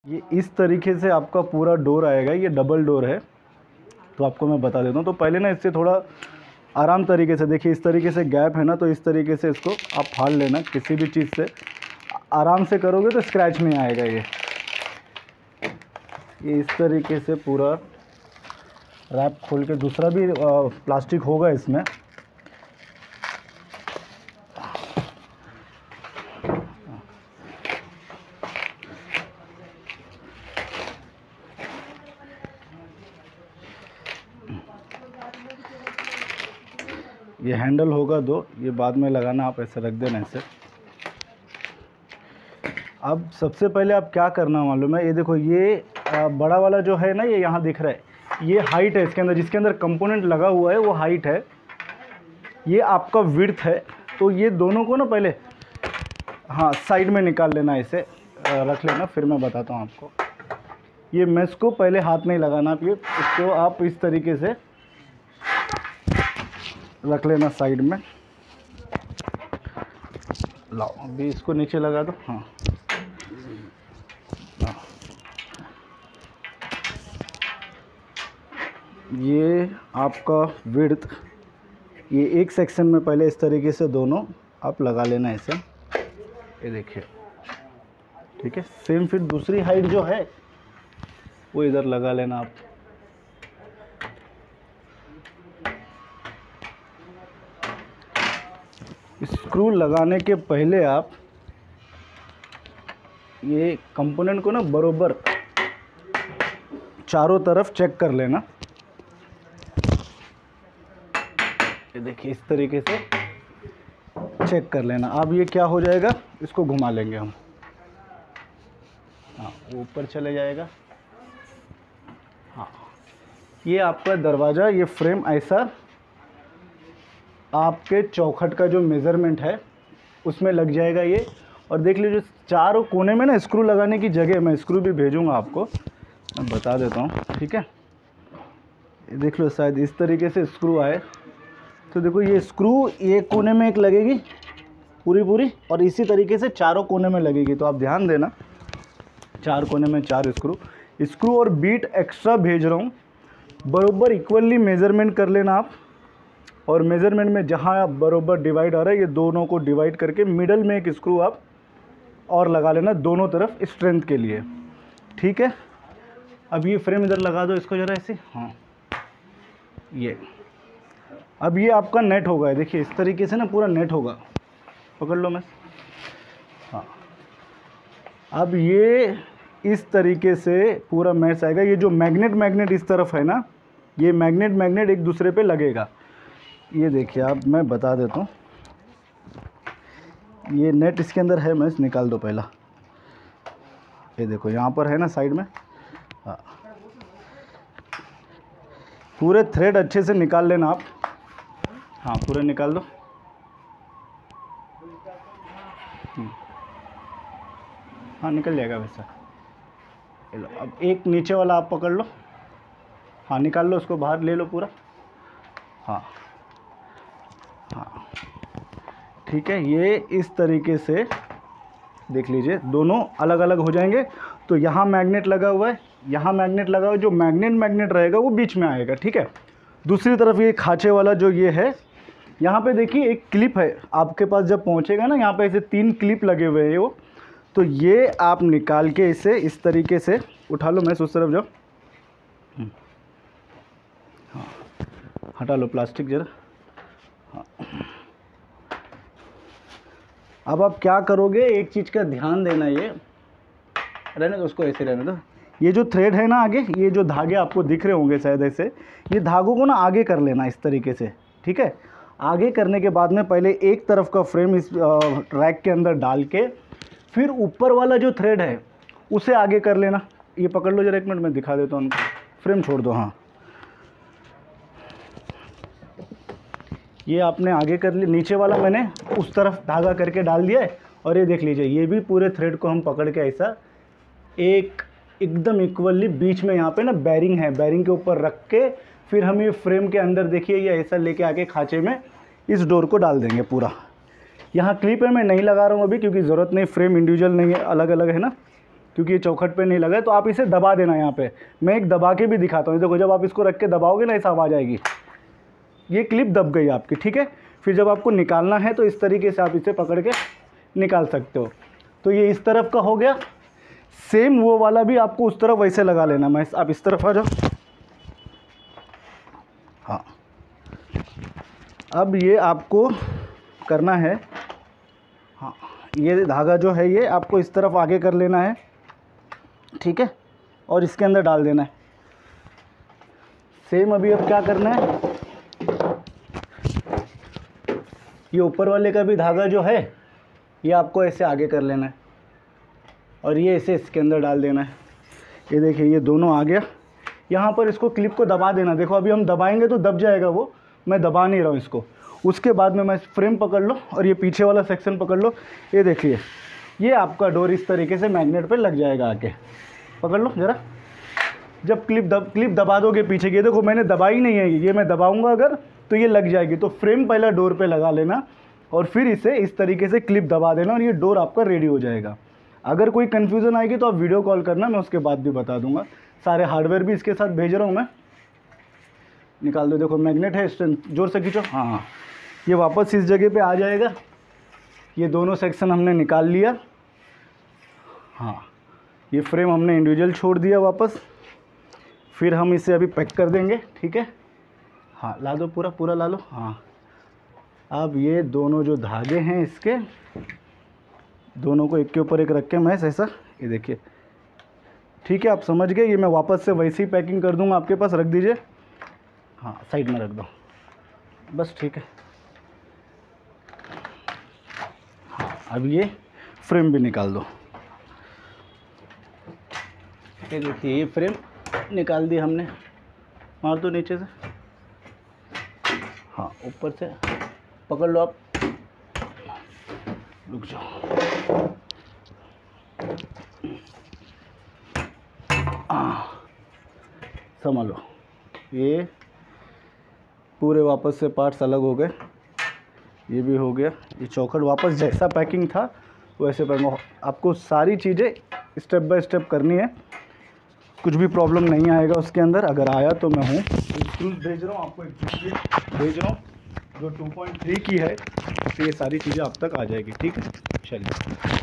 ये इस तरीके से आपका पूरा डोर आएगा, ये डबल डोर है। तो आपको मैं बता देता हूँ। तो पहले ना इससे थोड़ा आराम तरीके से, देखिए इस तरीके से गैप है ना, तो इस तरीके से इसको आप फाड़ लेना। किसी भी चीज़ से आराम से करोगे तो स्क्रैच नहीं आएगा। ये इस तरीके से पूरा रैप खोल के, दूसरा भी प्लास्टिक होगा इसमें। ये हैंडल होगा दो, ये बाद में लगाना, आप ऐसे रख देना ऐसे। अब सबसे पहले आप क्या करना मालूम है, ये देखो ये बड़ा वाला जो है ना, ये यहाँ दिख रहा है, ये हाइट है इसके अंदर, जिसके अंदर कंपोनेंट लगा हुआ है वो हाइट है, ये आपका विड्थ है। तो ये दोनों को ना पहले हाँ साइड में निकाल लेना, ऐसे रख लेना, फिर मैं बताता हूँ आपको। ये मेश को पहले हाथ नहीं लगाना, आप ये इसको आप इस तरीके से रख लेना साइड में। लाओ अभी इसको नीचे लगा दो। हाँ ये आपका विड्थ, ये एक सेक्शन में पहले इस तरीके से दोनों आप लगा लेना ऐसे। ये देखिए, ठीक है। सेम फिर दूसरी हाइट जो है वो इधर लगा लेना आप। स्क्रू लगाने के पहले आप ये कंपोनेंट को ना बरोबर चारों तरफ चेक कर लेना। ये देखिए इस तरीके से चेक कर लेना। अब ये क्या हो जाएगा, इसको घुमा लेंगे हम। हाँ ऊपर चले जाएगा। हाँ ये आपका दरवाज़ा, ये फ्रेम ऐसा आपके चौखट का जो मेज़रमेंट है उसमें लग जाएगा ये। और देख लीजिए चारों कोने में ना स्क्रू लगाने की जगह, मैं स्क्रू भी भेजूंगा आपको, मैं बता देता हूँ, ठीक है। ये देख लो शायद इस तरीके से स्क्रू आए। तो देखो ये स्क्रू एक कोने में एक लगेगी पूरी, और इसी तरीके से चारों कोने में लगेगी। तो आप ध्यान देना, चार कोने में चार स्क्रू और बीट एक्स्ट्रा भेज रहा हूँ। बरोबर इक्वली मेज़रमेंट कर लेना आप। और मेज़रमेंट में जहाँ बरोबर डिवाइड आ रहा है, ये दोनों को डिवाइड करके मिडल में एक स्क्रू आप और लगा लेना दोनों तरफ स्ट्रेंथ के लिए, ठीक है। अब ये फ्रेम इधर लगा दो इसको ज़रा ऐसे। हाँ ये अब ये आपका नेट होगा, देखिए इस तरीके से ना पूरा नेट होगा। पकड़ लो मैं। हाँ अब ये इस तरीके से पूरा मैच आएगा। ये जो मैग्नेट इस तरफ है ना, ये मैग्नेट एक दूसरे पे लगेगा। ये देखिए अब मैं बता देता हूँ, ये नेट इसके अंदर है, मैं निकाल दो पहला। ये देखो यहाँ पर है ना साइड में। हाँ पूरे थ्रेड अच्छे से निकाल लेना आप। हाँ पूरे निकाल दो। हाँ निकल जाएगा वैसा। ये लो अब एक नीचे वाला आप पकड़ लो। हाँ निकाल लो, उसको बाहर ले लो पूरा। हाँ हाँ ठीक है। ये इस तरीके से देख लीजिए दोनों अलग अलग हो जाएंगे। तो यहाँ मैग्नेट लगा हुआ है, यहाँ मैग्नेट लगा हुआ है, जो मैग्नेट रहेगा वो बीच में आएगा, ठीक है। दूसरी तरफ ये खाँचे वाला जो ये है, यहाँ पे देखिए एक क्लिप है आपके पास, जब पहुँचेगा ना यहाँ पे ऐसे 3 क्लिप लगे हुए हैं वो। तो ये आप निकाल के इसे इस तरीके से उठा लो। मैं उस तरफ जाओ। हाँ हटा लो प्लास्टिक जरा। हाँ अब आप क्या करोगे, एक चीज़ का ध्यान देना, ये रहने दो, उसको ऐसे रहने दो। ये जो थ्रेड है ना आगे, ये जो धागे आपको दिख रहे होंगे शायद ऐसे, ये धागों को ना आगे कर लेना इस तरीके से, ठीक है। आगे करने के बाद में पहले एक तरफ का फ्रेम इस रैक के अंदर डाल के, फिर ऊपर वाला जो थ्रेड है उसे आगे कर लेना। ये पकड़ लो जरा, एक मिनट मैं दिखा देता हूँ उनको। फ्रेम छोड़ दो। हाँ ये आपने आगे कर लिया, नीचे वाला मैंने उस तरफ धागा करके डाल दिया है। और ये देख लीजिए ये भी पूरे थ्रेड को हम पकड़ के ऐसा एकदम इक्वली बीच में यहाँ पे ना बैरिंग है, बैरिंग के ऊपर रख के फिर हम ये फ्रेम के अंदर देखिए ये ऐसा लेके आके खाँचे में इस डोर को डाल देंगे पूरा। यहाँ क्लिप है, मैं नहीं लगा रहा हूँ अभी क्योंकि ज़रूरत नहीं, फ्रेम इंडिविजुअल नहीं है, अलग अलग है ना, क्योंकि ये चौखट पे नहीं लगा है। तो आप इसे दबा देना यहाँ पे, मैं एक दबा के भी दिखाता हूँ। देखो जब आप इसको रख के दबाओगे ना ऐसा आवाज़ आएगी, ये क्लिप दब गई आपकी, ठीक है। फिर जब आपको निकालना है तो इस तरीके से आप इसे पकड़ के निकाल सकते हो। तो ये इस तरफ का हो गया। सेम वो वाला भी आपको उस तरफ वैसे लगा लेना। मैं आप इस तरफ आ जाओ। हाँ, अब ये आपको करना है, हाँ ये धागा जो है ये आपको इस तरफ आगे कर लेना है, ठीक है, और इसके अंदर डाल देना है। सेम अभी अब क्या करना है, ये ऊपर वाले का भी धागा जो है ये आपको ऐसे आगे कर लेना है और ये ऐसे इसके अंदर डाल देना है। ये देखिए ये दोनों आ गया। यहाँ पर इसको क्लिप को दबा देना। देखो अभी हम दबाएंगे तो दब जाएगा वो, मैं दबा नहीं रहा हूँ इसको। उसके बाद में मैं फ्रेम पकड़ लो और ये पीछे वाला सेक्शन पकड़ लो। ये देखिए ये आपका डोर इस तरीके से मैग्नेट पे लग जाएगा आके। पकड़ लो ज़रा। जब क्लिप दबा दोगे पीछे की, देखो मैंने दबाई नहीं है, ये मैं दबाऊंगा अगर तो ये लग जाएगी। तो फ्रेम पहला डोर पे लगा लेना और फिर इसे इस तरीके से क्लिप दबा देना और ये डोर आपका रेडी हो जाएगा। अगर कोई कन्फ्यूज़न आएगी तो आप वीडियो कॉल करना, मैं उसके बाद भी बता दूंगा। सारे हार्डवेयर भी इसके साथ भेज रहा हूँ मैं। निकाल दो। देखो मैग्नेट है, जोर से खींचो। हाँ, ये वापस इस जगह पे आ जाएगा। ये दोनों सेक्शन हमने निकाल लिया। हाँ, ये फ्रेम हमने इंडिविजुअल छोड़ दिया वापस। फिर हम इसे अभी पैक कर देंगे, ठीक है। हाँ ला दो, पूरा ला लो। हाँ, अब ये दोनों जो धागे हैं इसके दोनों को एक के ऊपर एक रख के मैं ऐसा, ये देखिए, ठीक है, आप समझ गए। ये मैं वापस से वैसे ही पैकिंग कर दूंगा आपके पास, रख दीजिए। हाँ साइड में रख दो बस, ठीक है। हाँ, अब ये फ्रेम भी निकाल दो। ये देखिए ये फ्रेम निकाल दी हमने। मार दो नीचे से। हाँ ऊपर से पकड़ लो आप, रुक जाओ। संभालो। ये पूरे वापस से पार्ट्स अलग हो गए। ये भी हो गया। ये चौखट वापस जैसा पैकिंग था वैसे पैकिंग। आपको सारी चीज़ें स्टेप बाय स्टेप करनी है, कुछ भी प्रॉब्लम नहीं आएगा उसके अंदर। अगर आया तो मैं हूँ। स्क्रूज भेज रहा हूँ आपको, एक स्क्रू भेज रहा हूँ जो 2.3 की है। तो ये सारी चीज़ें आप तक आ जाएगी, ठीक है। चलिए।